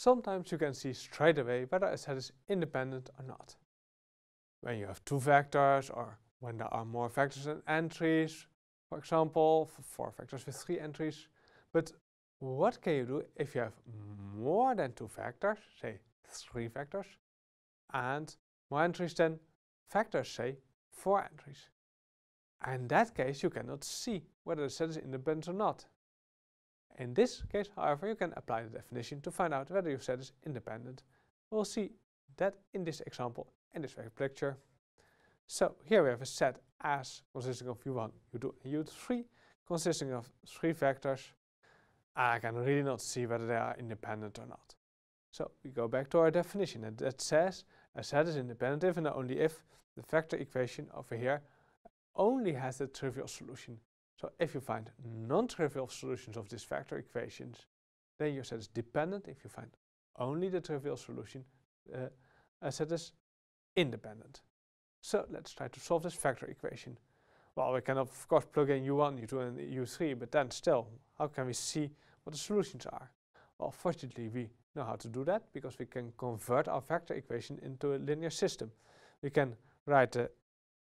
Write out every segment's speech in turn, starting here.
sometimes you can see straight away whether a set is independent or not. When you have two vectors, or when there are more vectors than entries, for example, for 4 vectors with 3 entries. But what can you do if you have more than 2 vectors, say 3 vectors, and more entries than vectors, say 4 entries? In that case, you cannot see whether the set is independent or not. In this case, however, you can apply the definition to find out whether your set is independent. We'll see that in this example, in this very picture. So here we have a set S consisting of U1, U2, and U3, consisting of 3 vectors. I can really not see whether they are independent or not. So we go back to our definition, and that says a set is independent if and only if the vector equation over here only has the trivial solution. So if you find non-trivial solutions of these vector equations, then your set is dependent. If you find only the trivial solution, a set is independent. So let's try to solve this vector equation. Well, we can of course plug in U1, U2 and U3, but then still, how can we see what the solutions are? Well, fortunately we know how to do that, because we can convert our vector equation into a linear system. We can write the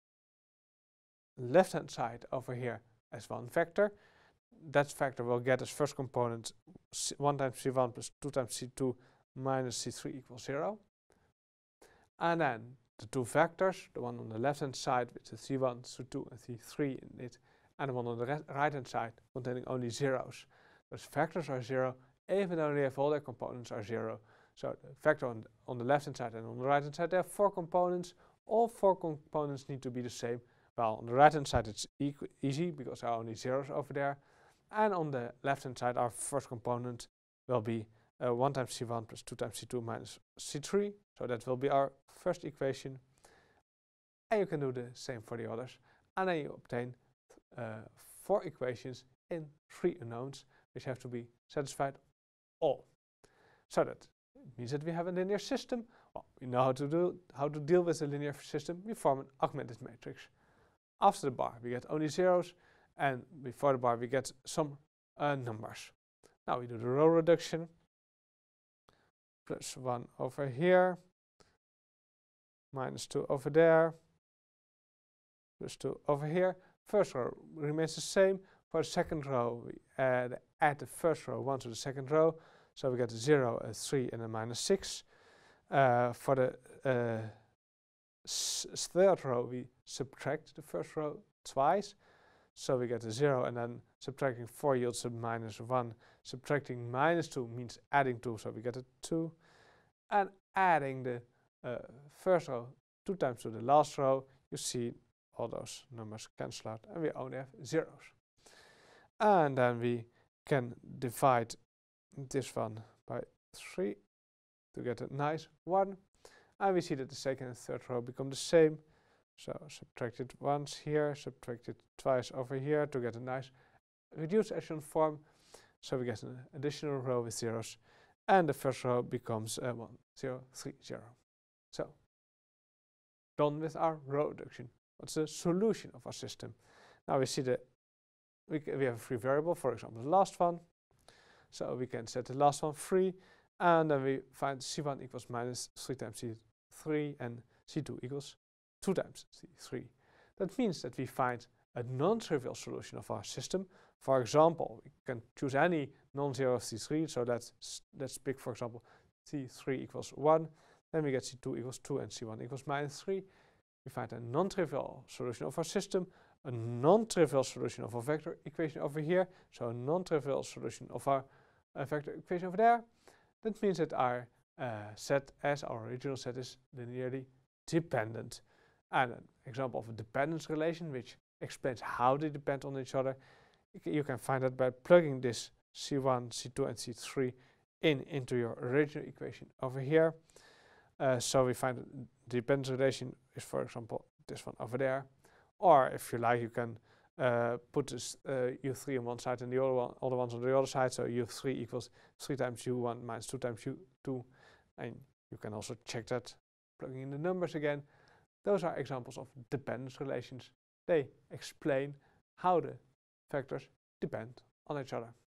left-hand side over here as one vector. That vector will get as first component 1 times C1 plus 2 times C2 minus C3 equals 0. And then the two vectors, the one on the left-hand side with the C1, C2 and C3 in it, and the one on the right-hand side containing only zeros. Those vectors are 0, even though they have all their components are 0. So the vector on the left-hand side and on the right-hand side, there are 4 components. All 4 components need to be the same. Well, on the right-hand side it's easy, because there are only zeros over there. And on the left-hand side, our first component will be 1 times C1 plus 2 times C2 minus C3. So that will be our first equation. And you can do the same for the others. And then you obtain 4 equations in 3 unknowns, which have to be satisfied all. So that means that we have a linear system. Well, we know how to deal with a linear system. We form an augmented matrix. After the bar we get only zeros, and before the bar we get some numbers. Now we do the row reduction. Plus 1 over here, minus 2 over there, plus 2 over here. First row remains the same. For the second row we add the first row 1 to the second row, so we get a 0, a 3 and a minus 6. For the third row we subtract the first row twice, so we get a 0, and then subtracting 4 yields a minus 1. Subtracting minus 2 means adding 2, so we get a 2. And adding the first row 2 times to the last row, you see all those numbers cancel out and we only have zeros. And then we can divide this one by 3 to get a nice 1. And we see that the second and third row become the same. So subtract it once here, subtract it twice over here to get a nice reduced echelon form. So we get an additional row with zeros. And the first row becomes 1, 0, 3, 0. So, done with our row reduction. What's the solution of our system? Now we see that we have a free variable, for example the last one. So we can set the last one free, and then we find C1 equals minus 3 times C3 and C2 equals 2 times C3. That means that we find a non-trivial solution of our system. For example, we can choose any non-zero C3, so let's pick, for example, C3 equals 1. Then we get C2 equals 2 and C1 equals minus 3. We find a non-trivial solution of our system, a non-trivial solution of our vector equation over here, so a non-trivial solution of our vector equation over there. That means that our set as our original set is linearly dependent. And an example of a dependence relation, which explains how they depend on each other, you can find that by plugging this C1, C2 and C3 into your original equation over here. So we find the dependence relation is, for example, this one over there. Or if you like, you can put this U3 on one side and the other ones on the other side. So U3 equals 3 times U1 minus 2 times U2. And you can also check that plugging in the numbers again. Those are examples of dependence relations. They explain how the vectors depend on each other.